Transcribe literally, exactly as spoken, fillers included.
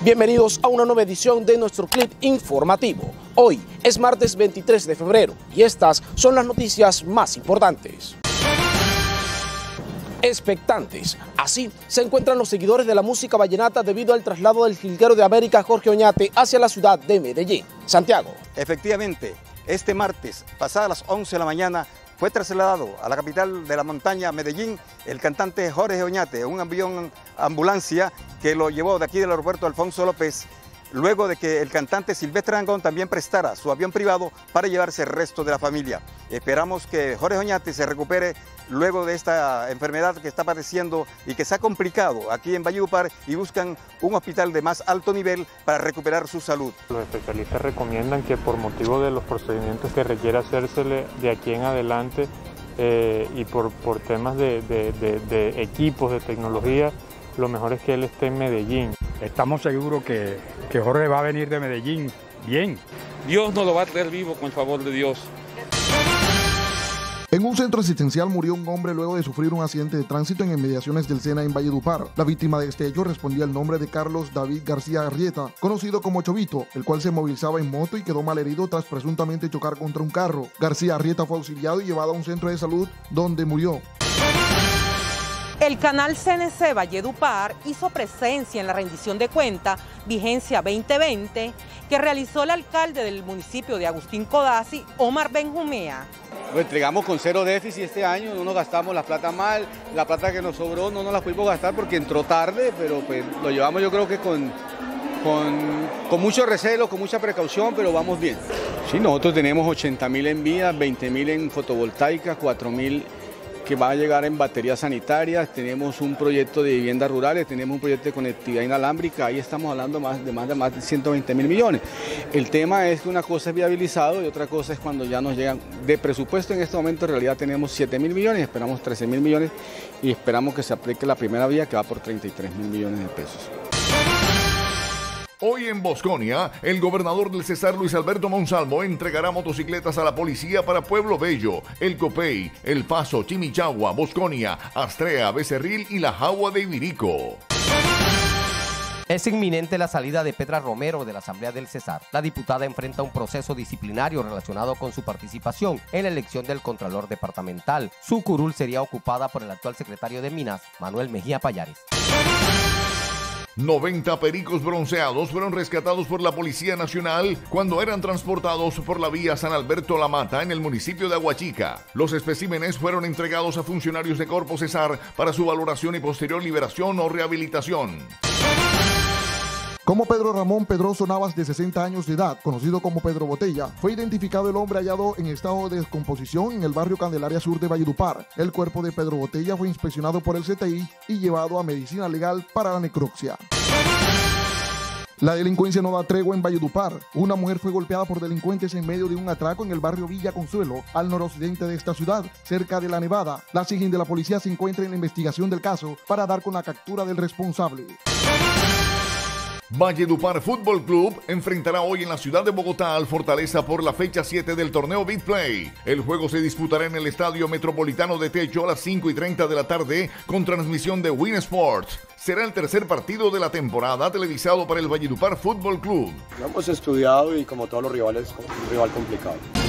Bienvenidos a una nueva edición de nuestro clip informativo. Hoy es martes veintitrés de febrero y estas son las noticias más importantes. Expectantes. Así se encuentran los seguidores de la música vallenata debido al traslado del jilguero de América Jorge Oñate hacia la ciudad de Medellín. Santiago. Efectivamente, este martes, pasadas las once de la mañana, fue trasladado a la capital de la montaña, Medellín, el cantante Jorge Oñate, un avión ambulancia que lo llevó de aquí del aeropuerto Alfonso López, luego de que el cantante Silvestre Dangond también prestara su avión privado para llevarse el resto de la familia. Esperamos que Jorge Oñate se recupere luego de esta enfermedad que está padeciendo y que se ha complicado aquí en Valledupar, y buscan un hospital de más alto nivel para recuperar su salud. Los especialistas recomiendan que por motivo de los procedimientos que requiere hacérsele de aquí en adelante eh, y por, por temas de, de, de, de equipos, de tecnología, lo mejor es que él esté en Medellín. Estamos seguros que, que Jorge va a venir de Medellín bien. Dios nos lo va a traer vivo con el favor de Dios. En un centro asistencial murió un hombre luego de sufrir un accidente de tránsito en inmediaciones del Sena en Valledupar. La víctima de este hecho respondía al nombre de Carlos David García Arrieta, conocido como Chovito, el cual se movilizaba en moto y quedó malherido tras presuntamente chocar contra un carro. García Arrieta fue auxiliado y llevado a un centro de salud donde murió. El canal C N C Valledupar hizo presencia en la rendición de cuenta vigencia veinte veinte que realizó el alcalde del municipio de Agustín Codazzi, Omar Benjumea. Lo entregamos con cero déficit este año, no nos gastamos la plata mal, la plata que nos sobró no nos la pudimos gastar porque entró tarde, pero pues lo llevamos yo creo que con, con, con mucho recelo, con mucha precaución, pero vamos bien. Sí, nosotros tenemos ochenta mil en vías, veinte mil en fotovoltaica, cuatro mil que va a llegar en baterías sanitarias, tenemos un proyecto de viviendas rurales, tenemos un proyecto de conectividad inalámbrica, ahí estamos hablando más de más de, más de ciento veinte mil millones. El tema es que una cosa es viabilizado y otra cosa es cuando ya nos llegan de presupuesto. En este momento en realidad tenemos siete mil millones, esperamos trece mil millones y esperamos que se aplique la primera vía que va por treinta y tres mil millones de pesos. Hoy en Bosconia, el gobernador del Cesar, Luis Alberto Monsalvo, entregará motocicletas a la policía para Pueblo Bello, El Copey, El Paso, Chimichagua, Bosconia, Astrea, Becerril y La Jagua de Ibirico. Es inminente la salida de Petra Romero de la Asamblea del Cesar. La diputada enfrenta un proceso disciplinario relacionado con su participación en la elección del Contralor Departamental. Su curul sería ocupada por el actual secretario de Minas, Manuel Mejía Payares. noventa pericos bronceados fueron rescatados por la Policía Nacional cuando eran transportados por la vía San Alberto La Mata en el municipio de Aguachica. Los especímenes fueron entregados a funcionarios de Corpo Cesar para su valoración y posterior liberación o rehabilitación. Como Pedro Ramón Pedroso Navas, de sesenta años de edad, conocido como Pedro Botella, fue identificado el hombre hallado en estado de descomposición en el barrio Candelaria Sur de Valledupar. El cuerpo de Pedro Botella fue inspeccionado por el C T I y llevado a medicina legal para la necropsia. La delincuencia no da tregua en Valledupar. Una mujer fue golpeada por delincuentes en medio de un atraco en el barrio Villa Consuelo, al noroccidente de esta ciudad, cerca de La Nevada. La SIGIN de la policía se encuentra en la investigación del caso para dar con la captura del responsable. Valledupar Fútbol Club enfrentará hoy en la ciudad de Bogotá al Fortaleza por la fecha siete del torneo Big Play. El juego se disputará en el Estadio Metropolitano de Techo a las cinco y treinta de la tarde con transmisión de Win Sports. Será el tercer partido de la temporada televisado para el Valledupar Fútbol Club. Lo hemos estudiado y como todos los rivales, un rival complicado.